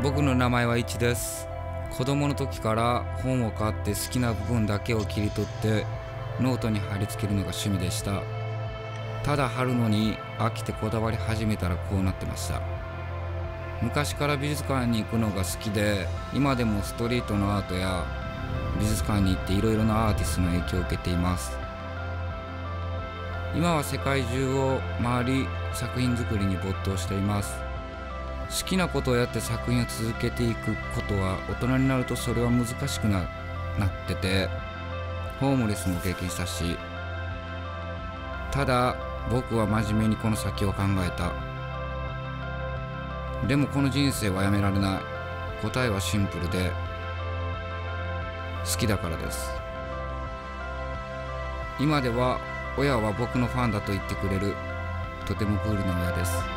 僕の名前は一です。子供の時から本を買って好きな部分だけを切り取ってノートに貼り付けるのが趣味でした。ただ貼るのに飽きてこだわり始めたらこうなってました。昔から美術館に行くのが好きで、今でもストリートのアートや美術館に行っていろいろなアーティストの影響を受けています。今は世界中を回り作品作りに没頭しています。好きなことをやって作品を続けていくことは大人になるとそれは難しくなってて、ホームレスも経験したし、ただ僕は真面目にこの先を考えた。でもこの人生はやめられない。答えはシンプルで好きだからです。今では親は僕のファンだと言ってくれる。とてもクールな親です。